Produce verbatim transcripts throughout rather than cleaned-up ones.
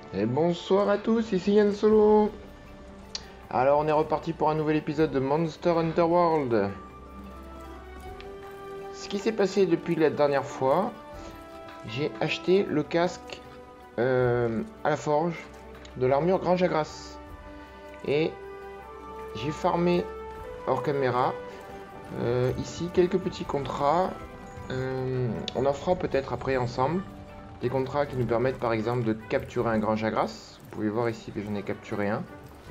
Et bonsoir à tous, ici Yann Solo. Alors on est reparti pour un nouvel épisode de Monster Hunter World. Ce qui s'est passé depuis la dernière fois, j'ai acheté le casque euh, à la forge de l'armure Grange à Grasse. Et j'ai farmé hors caméra euh, ici quelques petits contrats. Euh, on en fera peut-être après ensemble. Des contrats qui nous permettent par exemple de capturer un Grange à Grasse. Vous pouvez voir ici que j'en ai capturé un.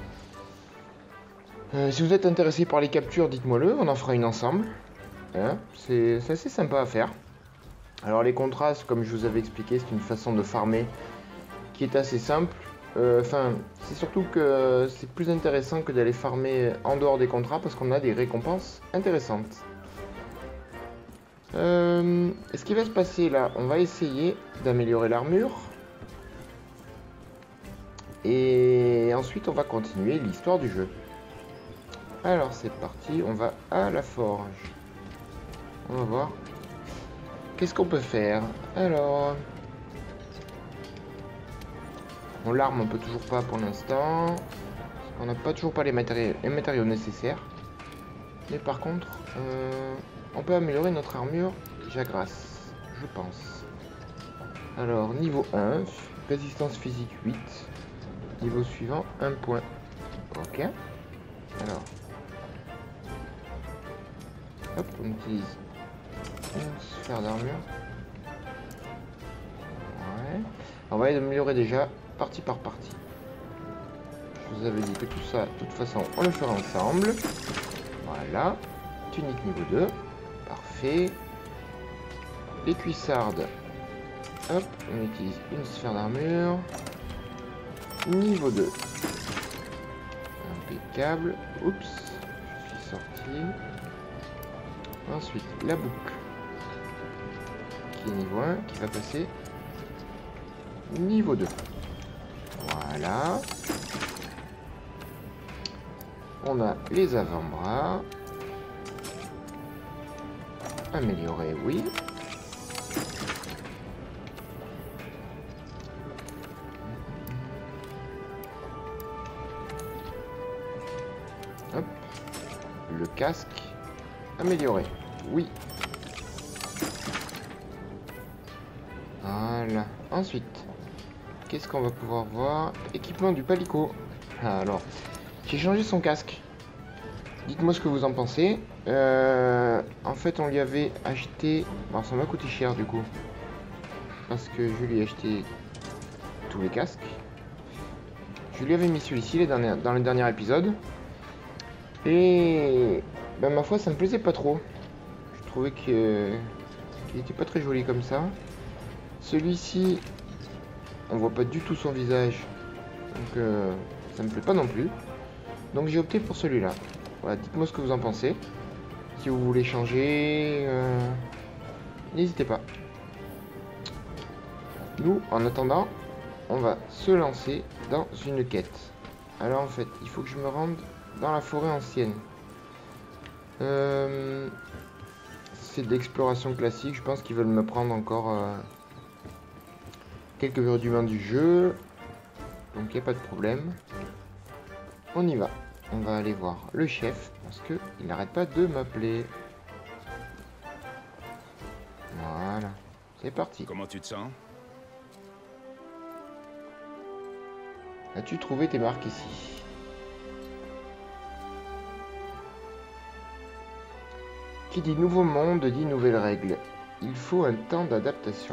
Euh, si vous êtes intéressé par les captures, dites-moi le, on en fera une ensemble. Hein, c'est assez sympa à faire. Alors les contrats, comme je vous avais expliqué, c'est une façon de farmer qui est assez simple. Enfin, euh, c'est surtout que c'est plus intéressant que d'aller farmer en dehors des contrats parce qu'on a des récompenses intéressantes. Euh, ce qui va se passer là, on va essayer d'améliorer l'armure. Et ensuite on va continuer l'histoire du jeu. Alors c'est parti, on va à la forge. On va voir. Qu'est-ce qu'on peut faire? Alors... On l'arme on peut toujours pas pour l'instant. On n'a pas toujours pas les matériaux, les matériaux nécessaires. Mais par contre, euh, on peut améliorer notre armure Jagrasse, je pense. Alors, niveau un, résistance physique huit. Niveau suivant, un point. Ok. Alors. Hop, on utilise une sphère d'armure. Ouais. On va améliorer déjà partie par partie. Je vous avais dit que tout ça, de toute façon, on le fera ensemble. Voilà. Tunique niveau deux. Parfait. Les cuissardes. Hop, on utilise une sphère d'armure. Niveau deux. Impeccable. Oups, je suis sorti. Ensuite, la boucle. Qui est niveau un, qui va passer niveau deux. Voilà. On a les avant-bras. Amélioré, oui. Hop. Le casque. Amélioré, oui. Voilà. Ensuite, qu'est-ce qu'on va pouvoir voir? Équipement du palico. Alors, j'ai changé son casque. Dites-moi ce que vous en pensez. Euh, en fait, on lui avait acheté... Bon, ça m'a coûté cher du coup. Parce que je lui ai acheté tous les casques. Je lui avais mis celui-ci dans le dernier épisode. Et... Ben, ma foi, ça me plaisait pas trop. Je trouvais que qu'il était pas très joli comme ça. Celui-ci, on voit pas du tout son visage. Donc, euh, ça me plaît pas non plus. Donc, j'ai opté pour celui-là. Voilà, dites-moi ce que vous en pensez. Si vous voulez changer, euh, n'hésitez pas. Nous, en attendant, on va se lancer dans une quête. Alors en fait, il faut que je me rende dans la forêt ancienne. Euh, C'est de l'exploration classique. Je pense qu'ils veulent me prendre encore euh, quelques rudiments du jeu. Donc il n'y a pas de problème. On y va. On va aller voir le chef parce que il n'arrête pas de m'appeler. Voilà, c'est parti. Comment tu te sens? As-tu trouvé tes marques ici? Qui dit nouveau monde dit nouvelles règles. Il faut un temps d'adaptation.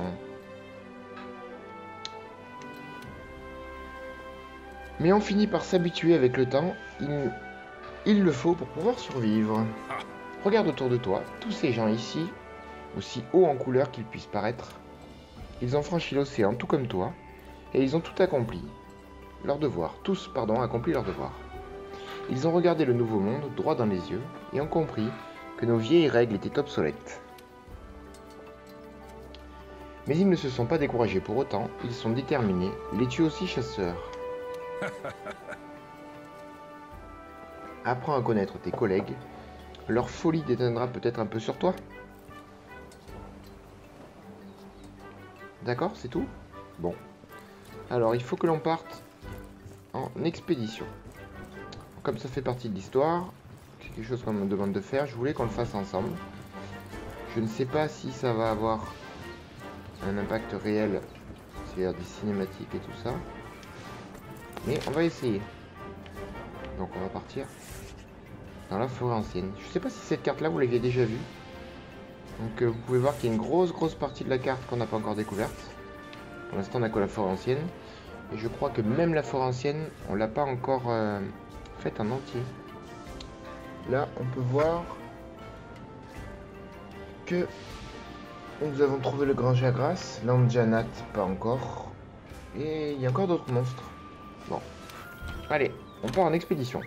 Mais on finit par s'habituer avec le temps. Il, il le faut pour pouvoir survivre. Regarde autour de toi, tous ces gens ici, aussi hauts en couleur qu'ils puissent paraître. Ils ont franchi l'océan tout comme toi, et ils ont tout accompli. Leur devoir, tous, pardon, accompli leur devoir. Ils ont regardé le nouveau monde droit dans les yeux, et ont compris que nos vieilles règles étaient obsolètes. Mais ils ne se sont pas découragés pour autant, ils sont déterminés, les tuent aussi chasseurs. Apprends à connaître tes collègues. Leur folie déteindra peut-être un peu sur toi. D'accord, c'est tout? Bon. Alors, il faut que l'on parte en expédition. Comme ça fait partie de l'histoire, c'est quelque chose qu'on me demande de faire, je voulais qu'on le fasse ensemble. Je ne sais pas si ça va avoir un impact réel, c'est-à-dire des cinématiques et tout ça. Mais on va essayer. Donc on va partir dans la forêt ancienne. Je ne sais pas si cette carte-là, vous l'aviez déjà vue. Donc euh, vous pouvez voir qu'il y a une grosse grosse partie de la carte qu'on n'a pas encore découverte. Pour l'instant on n'a que la forêt ancienne. Et je crois que même la forêt ancienne, on l'a pas encore euh, faite en entier. Là on peut voir que nous avons trouvé le grand Jagras, l'Anjanat pas encore. Et il y a encore d'autres monstres. Bon. Allez, on part en expédition.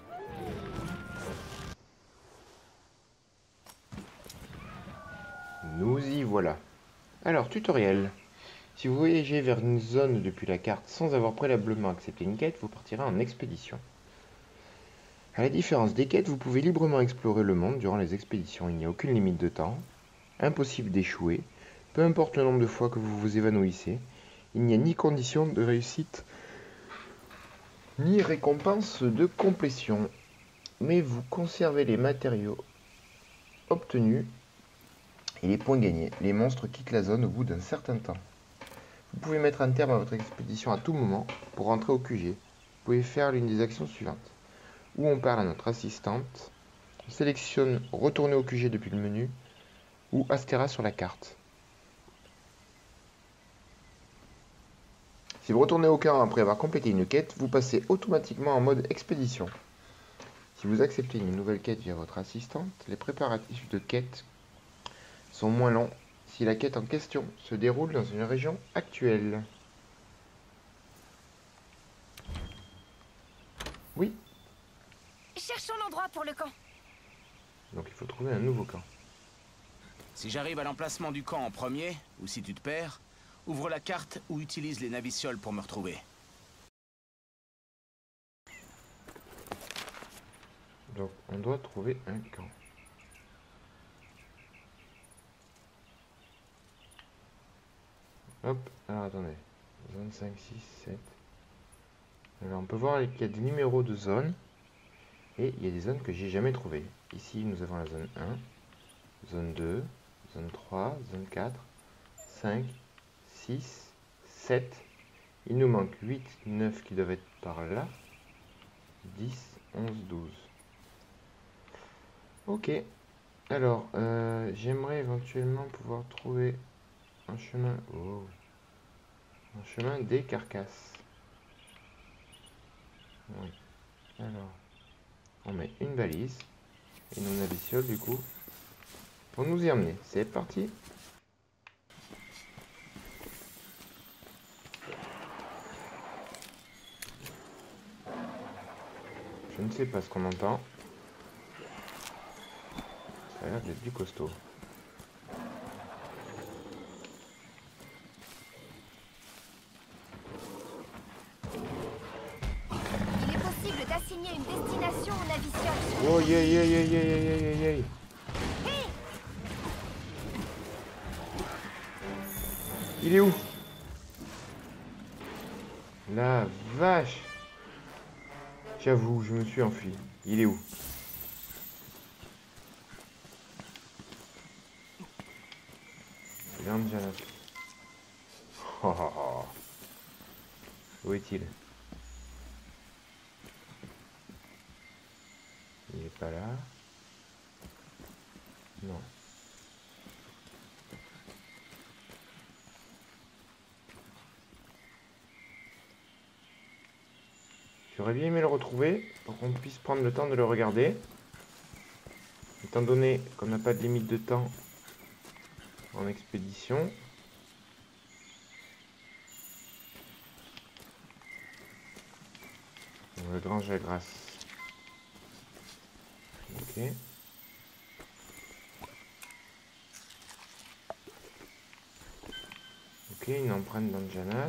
Nous y voilà. Alors, tutoriel. Si vous voyagez vers une zone depuis la carte sans avoir préalablement accepté une quête, vous partirez en expédition. A la différence des quêtes, vous pouvez librement explorer le monde durant les expéditions. Il n'y a aucune limite de temps. Impossible d'échouer. Peu importe le nombre de fois que vous vous évanouissez. Il n'y a ni condition de réussite, ni récompense de complétion. Mais vous conservez les matériaux obtenus et les points gagnés. Les monstres quittent la zone au bout d'un certain temps. Vous pouvez mettre un terme à votre expédition à tout moment pour rentrer au Q G. Vous pouvez faire l'une des actions suivantes. Ou on parle à notre assistante, on sélectionne retourner au Q G depuis le menu, ou Astera sur la carte. Si vous retournez au camp après avoir complété une quête, vous passez automatiquement en mode expédition. Si vous acceptez une nouvelle quête via votre assistante, les préparatifs de quête sont moins longs si la quête en question se déroule dans une région actuelle. Oui. Cherchons l'endroit pour le camp. Donc il faut trouver un nouveau camp. Si j'arrive à l'emplacement du camp en premier, ou si tu te perds, ouvre la carte ou utilise les navicioles pour me retrouver. Donc on doit trouver un camp. Hop, alors attendez. Zone cinq, six, sept. Alors on peut voir qu'il y a des numéros de zones. Et il y a des zones que j'ai jamais trouvées. Ici nous avons la zone un, zone deux, zone trois, zone quatre, cinq, six, sept. Il nous manque huit, neuf qui doivent être par là. dix, onze, douze. Ok. Alors, euh, j'aimerais éventuellement pouvoir trouver un chemin. Oh. Un chemin des carcasses. Oui. Alors, on met une balise et nos navicioles du coup pour nous y emmener. C'est parti. Je ne sais pas ce qu'on entend. Ça a l'air d'être du costaud. Il est possible d'assigner une destination au naviciole. Oh yeah yeah yeah yeah yeah yeah yeah yeah. Il est où? La vache! J'avoue, je me suis enfui. Il est où? C'est l'Anjanat. Oh, oh, oh. Où est-il? Il n'est pas là. Non. J'aurais bien aimé le retrouver pour qu'on puisse prendre le temps de le regarder. Étant donné qu'on n'a pas de limite de temps en expédition. Le grand Jagras. Ok. Ok, une empreinte d'Anjanat.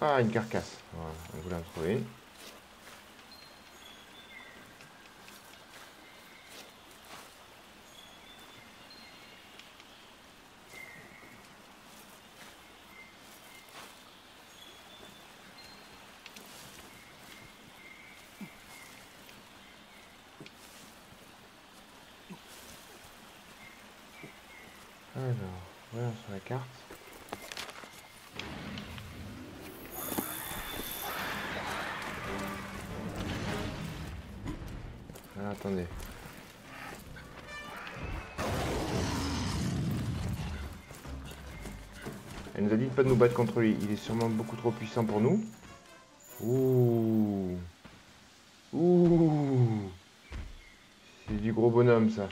Ah, une carcasse. Voilà, on voulait en trouver une. Alors, voyons sur la carte. Alors, attendez. Elle nous a dit de pas nous battre contre lui. Il est sûrement beaucoup trop puissant pour nous. Ouh. Ouh. C'est du gros bonhomme, ça.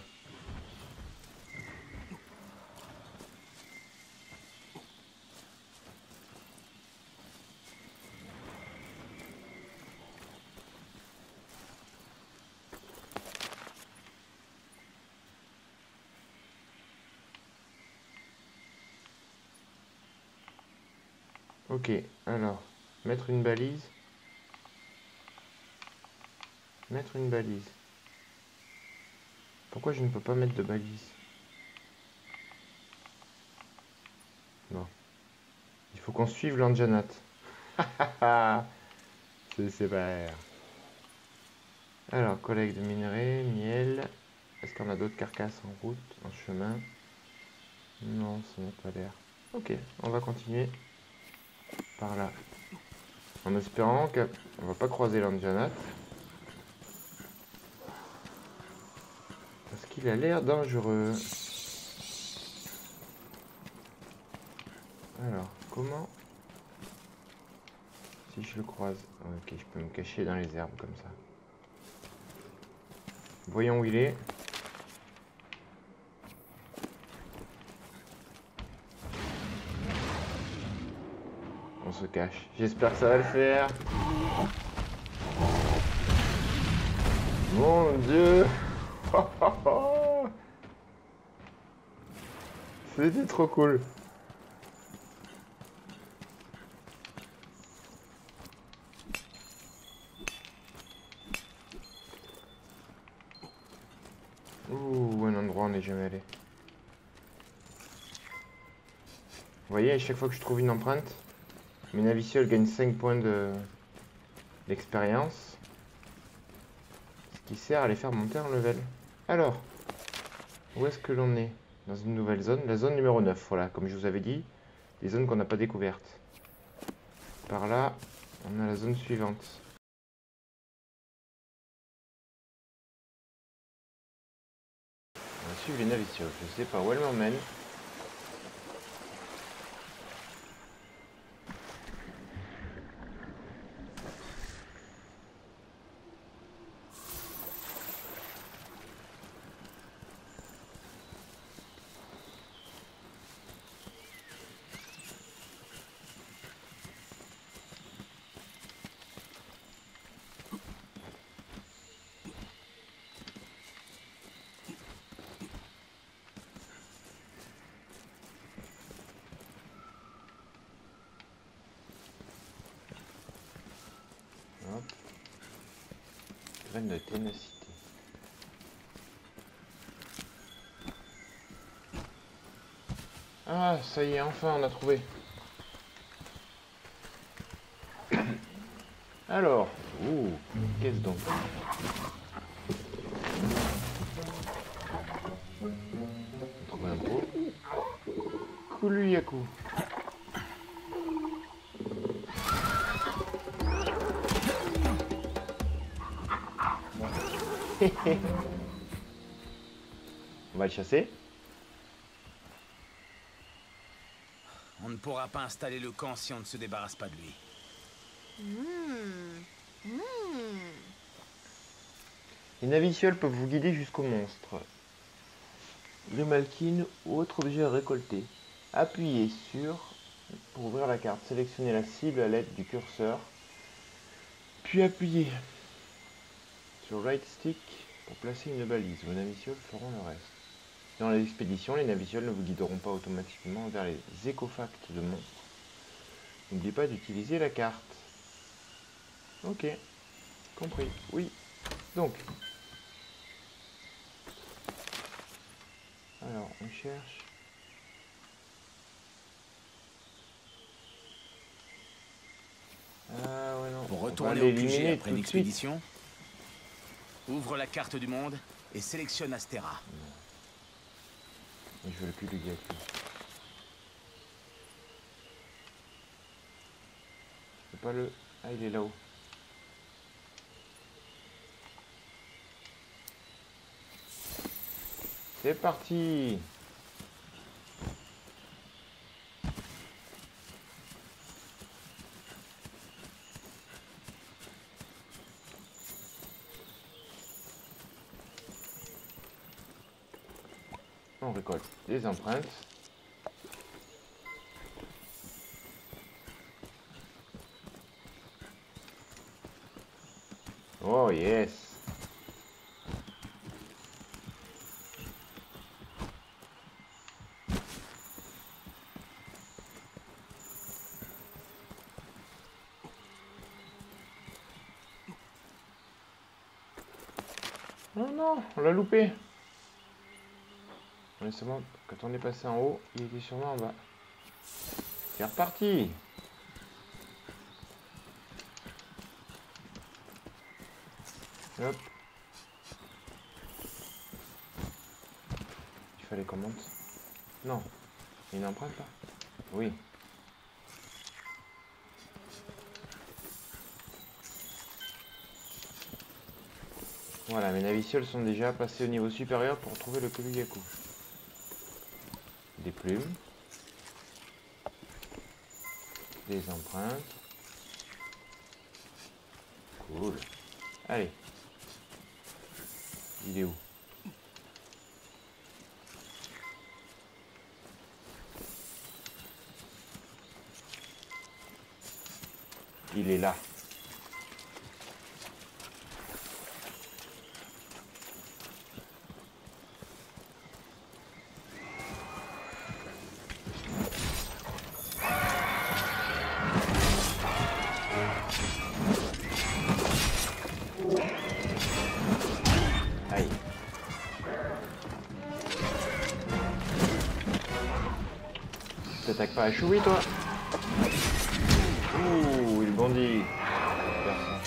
Ok, alors, mettre une balise. Mettre une balise. Pourquoi je ne peux pas mettre de balise? Non. Il faut qu'on suive l'Anjanat. C'est sévère. Alors, collecte de minerais, miel. Est-ce qu'on a d'autres carcasses en route, en chemin? Non, ça n'a pas l'air. Ok, on va continuer par là. En espérant qu'on va pas croiser l'Anjanat. Parce qu'il a l'air dangereux. Alors, comment... Si je le croise... Ok, je peux me cacher dans les herbes comme ça. Voyons où il est. On se cache. J'espère que ça va le faire. Mon Dieu. C'était trop cool. Ouh, un endroit où on n'est jamais allé. Vous voyez, à chaque fois que je trouve une empreinte, mes navicioles gagnent cinq points de d'expérience. Ce qui sert à les faire monter en level. Alors, où est-ce que l'on est? Dans une nouvelle zone, la zone numéro neuf, voilà, comme je vous avais dit, des zones qu'on n'a pas découvertes. Par là, on a la zone suivante. On va suivre les navicioles, je sais pas où elles m'emmènent. Hop. Graine de ténacité. Ah, ça y est, enfin on a trouvé. Alors, ouh, qu'est-ce donc? On trouve un pot. Kuluyaku. On va le chasser. On ne pourra pas installer le camp si on ne se débarrasse pas de lui. Mmh. Mmh. Les navicioles peuvent vous guider jusqu'au monstre. Le malkin ou autre objet à récolter. Appuyez sur pour ouvrir la carte. Sélectionnez la cible à l'aide du curseur. Puis appuyez sur right stick pour placer une balise. Vos navicioles feront le reste. Dans l'expédition, les navicioles ne vous guideront pas automatiquement vers les écofacts de monstres. N'oublie pas d'utiliser la carte. Ok. Compris. Oui. Donc. Alors, on cherche. Ah ouais non. Pour On va retourner au Q G l'éliminer après tout de l'expédition, ouvre la carte du monde et sélectionne Astera. suite. Je veux plus le gars. C'est pas le. Ah, il est là-haut. C'est parti. On récolte des empreintes. Oh yes. Oh non, on l'a loupé. On est seulement, quand on est passé en haut, il était sûrement en bas. C'est reparti. Hop. Il fallait qu'on monte. Non. Il y a une empreinte là? Oui. Voilà, mes navicioles sont déjà passés au niveau supérieur pour trouver le Kobuyaku. Des plumes. Des empreintes. Cool. Allez. Il est où? Il est là. Aïe. T'attaques pas à Choui, toi? Ouh, il bondit. Personne.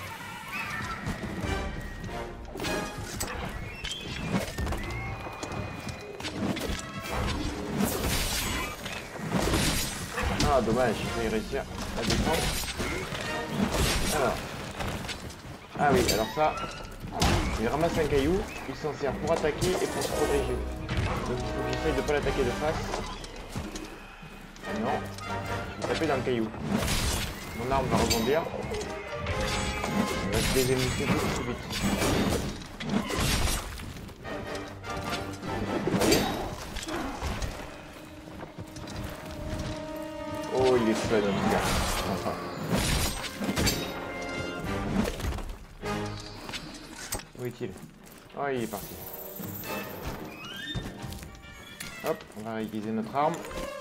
Ah, dommage, il faut y réussir à défendre. Alors. Ah oui, alors ça, il ramasse un caillou, il s'en sert pour attaquer et pour se protéger. Donc il faut que j'essaye de pas l'attaquer de face. Ah non, je vais taper dans le caillou. Mon arme va rebondir. Il va se désémousser beaucoup plus vite. Vous voyez? Oh, il est fun en tout cas. Enfin. Où est-il? Oh, il est parti. Hop, on va réutiliser notre arme.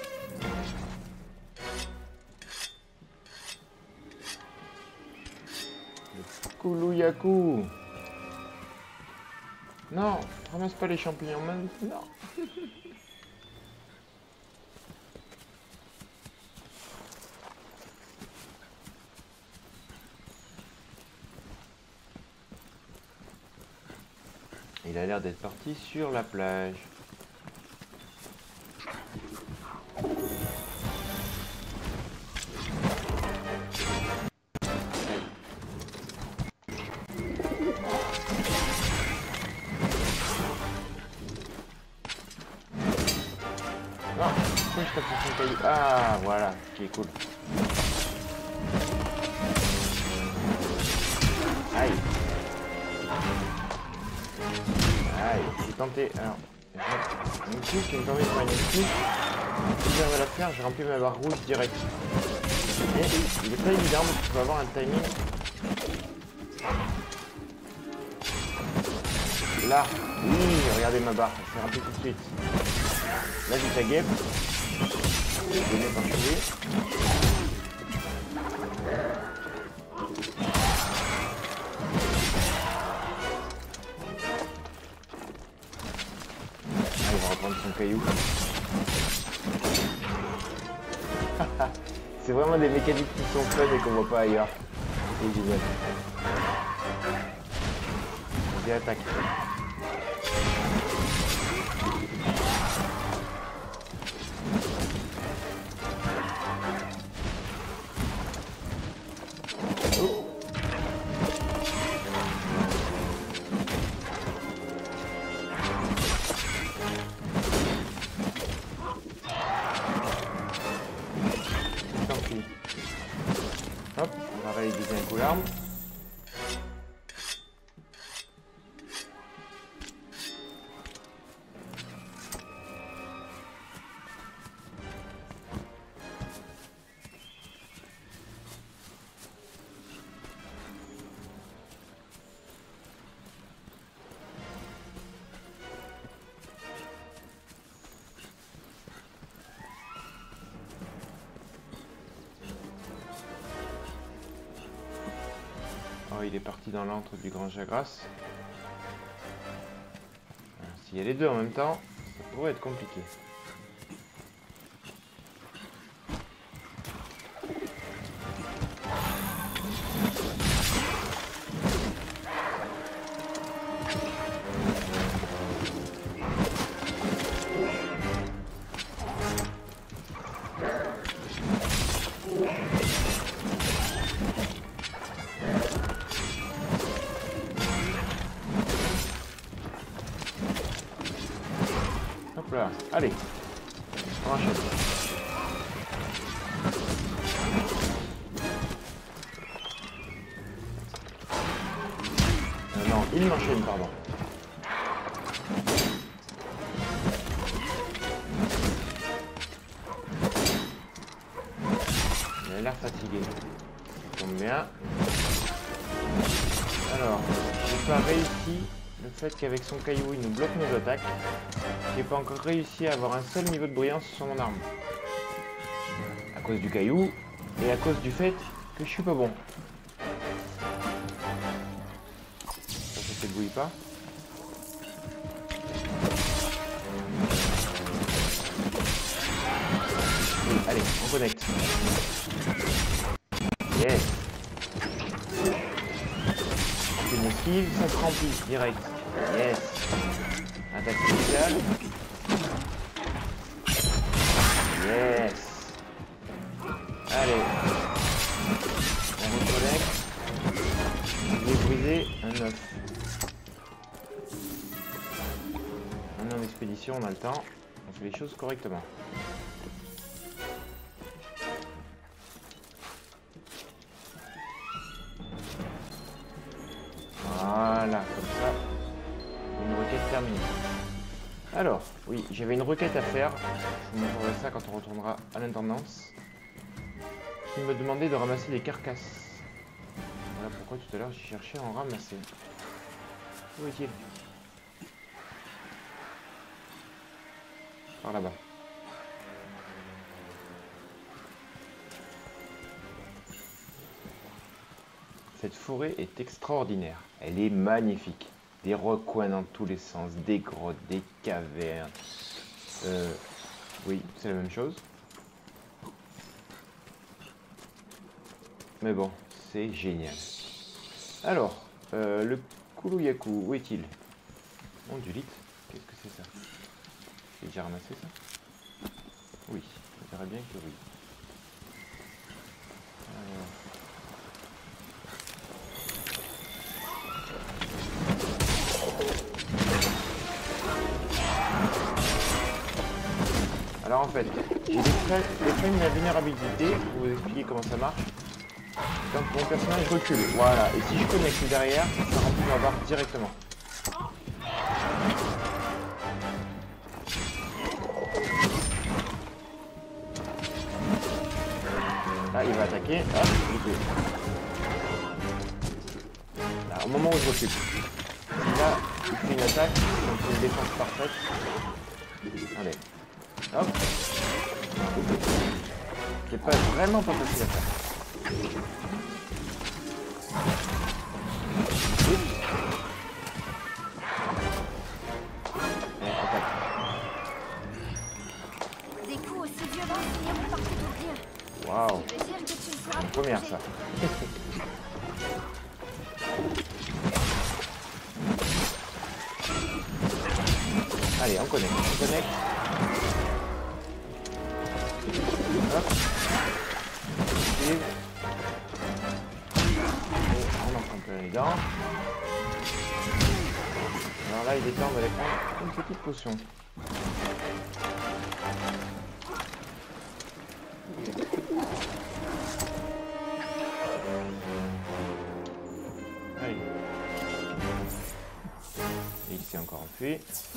Le Kobuyaku. Non, ramasse pas les champignons maintenant. Il a l'air d'être parti sur la plage. Ah, pourquoi je tape sur son caillou? Ah, voilà, qui est cool. Aïe. Aïe, j'ai tenté. Alors, une touche qui me permet de faire une touche. Si j'arrive à la faire, j'ai rempli ma barre rouge direct. Mais il est pas évident parce qu'il faut avoir un timing. Là, oui, regardez ma barre, elle s'est remplie tout de suite. Là, j'ai ta guêpe. Je vais mettre un cheveu. son caillou. C'est vraiment des mécaniques qui sont fun et qu'on voit pas ailleurs. C'est génial. Vas-y, attaque. Hop, on va réaliser un coup l'arme. Oh, il est parti dans l'antre du Grand Jagras. S'il y a les deux en même temps, ça pourrait être compliqué. Là. Allez, on enchaîne. Euh, non, il m'enchaîne, pardon. Il a l'air fatigué. Ça tombe bien. Alors, j'ai pas réussi. Le fait qu'avec son caillou il nous bloque nos attaques, j'ai pas encore réussi à avoir un seul niveau de brillance sur mon arme. À cause du caillou et à cause du fait que je suis pas bon. Ça, ça s'éblouit pas. Oui, allez, on connecte. Yes. Une esquive, ça se remplit direct. Yes. Attaque spéciale. Yes. Allez. On reconnecte. J'ai brisé un œuf. On est en expédition, on a le temps. On fait les choses correctement. Voilà, comme ça, une requête terminée. Alors, oui, j'avais une requête à faire. Je vous montrerai ça quand on retournera à l'intendance. Qui me demandait de ramasser des carcasses. Voilà pourquoi tout à l'heure j'ai cherché à en ramasser. Où est-il? Par là-bas. Cette forêt est extraordinaire. Elle est magnifique. Des recoins dans tous les sens, des grottes, des cavernes. Euh, oui, c'est la même chose. Mais bon, c'est génial. Alors, euh, le Kuluyaku, où est-il? Mon Dulite, qu'est-ce que c'est ça? J'ai déjà ramassé ça? Oui, je dirais bien que oui. Alors... Alors en fait, j'ai décrit une vulnérabilité pour vous expliquer comment ça marche. Quand mon personnage recule, voilà, et si je connecte derrière, ça remplit ma barre directement. Là, il va attaquer, hop, il là, au moment où je recule. Là, il fait une attaque, donc c'est une défense parfaite. Allez. Hop. C'est pas vraiment pas facile à faire. Et attaque. Waouh. Je vais dire que tu ne pourras plus Première bouger. ça. Allez, on connecte, on connecte. Hop. Et on en prend plein les dents. Alors là, il est temps d'aller prendre une petite potion. Allez. Et il s'est encore enfui.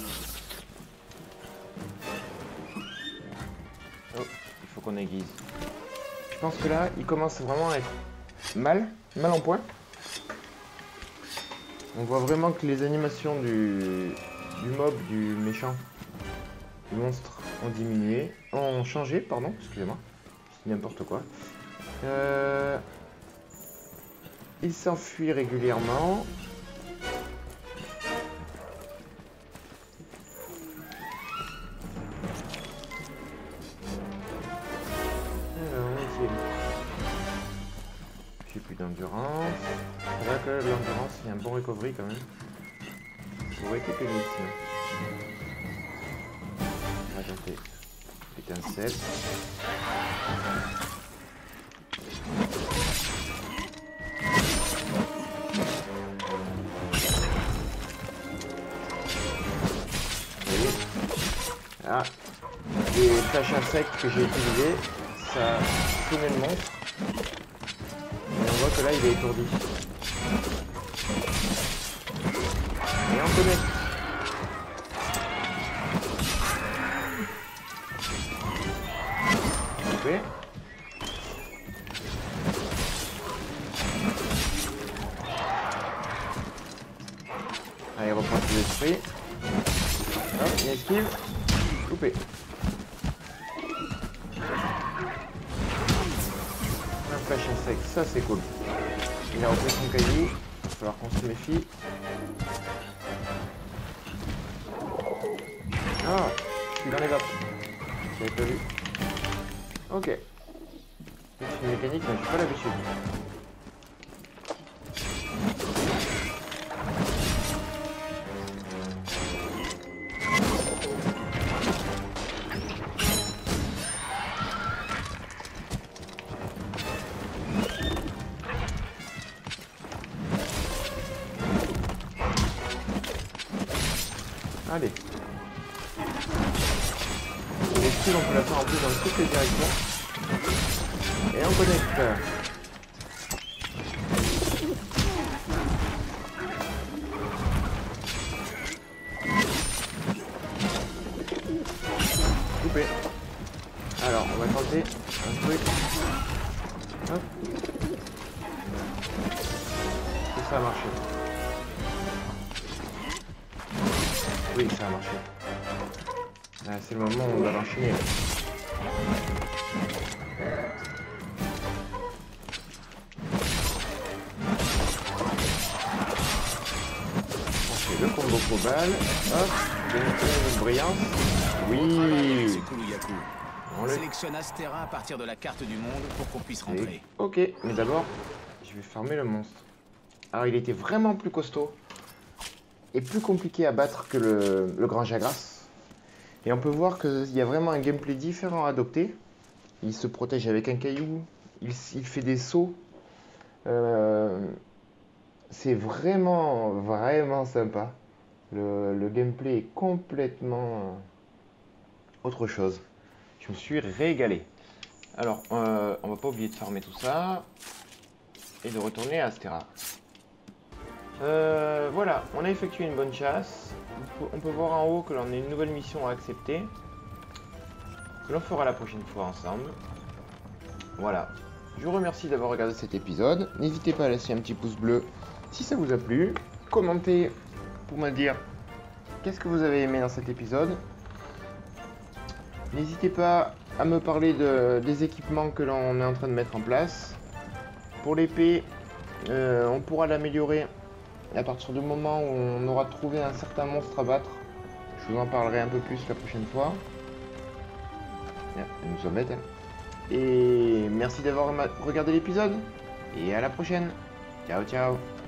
Oh, il faut qu'on aiguise. Je pense que là, il commence vraiment à être mal, mal en point. On voit vraiment que les animations du, du mob, du méchant, du monstre ont diminué, ont changé, pardon, excusez-moi, c'est n'importe quoi. Euh, il s'enfuit régulièrement. Alors, où est-il ? J'ai plus d'endurance. C'est vrai que l'endurance, il y a un bon recovery quand même. Ça aurait été pénible sinon. On va tenter l'étincelle. Vous voyez ? Ah, les tâches insectes que j'ai utilisées, ça sonnait le monstre. Et on voit que là il est étourdi. Et on connecte. Ok. Allez, reprend ses esprits. Hop, il esquive. Coupé. Un flash insecte, ça c'est cool. Il a repris son caillou. Il va falloir qu'on se méfie. Ah, je suis dans les vapes. J'avais pas vu. Ok. C'est une mécanique, mais j'ai pas l'habitude. Allez. Les skills, on peut la faire en plus dans toutes les directions. Et on connecte. Coupé. Alors, on va tenter un truc. Hop. Et ça a marché. Oui, ça a marché. Ah, c'est le moment où on va l'enchaîner. On fait le combo cobal. Hop, une brillance. Oui. C'est Kulu-Ya-Ku. On On le... sélectionne Astera à partir de la carte du monde pour qu'on puisse rentrer. Ok, mais d'abord, je vais farmer le monstre. Alors, il était vraiment plus costaud et plus compliqué à battre que le, le grand Jagras. Et on peut voir qu'il y a vraiment un gameplay différent à adopter. Il se protège avec un caillou, il, il fait des sauts. Euh, c'est vraiment, vraiment sympa. Le, le gameplay est complètement autre chose. Je me suis régalé. Alors, euh, on va pas oublier de farmer tout ça et de retourner à Astera. Euh, voilà, on a effectué une bonne chasse. On peut voir en haut que l'on a une nouvelle mission à accepter, que l'on fera la prochaine fois ensemble. Voilà, je vous remercie d'avoir regardé cet épisode. N'hésitez pas à laisser un petit pouce bleu si ça vous a plu. Commentez pour me dire qu'est-ce que vous avez aimé dans cet épisode. N'hésitez pas à me parler de, des équipements que l'on est en train de mettre en place. Pour l'épée, euh, on pourra l'améliorer à partir du moment où on aura trouvé un certain monstre à battre. Je vous en parlerai un peu plus la prochaine fois. Elle nous embête, elle. Et merci d'avoir regardé l'épisode. Et à la prochaine. Ciao, ciao.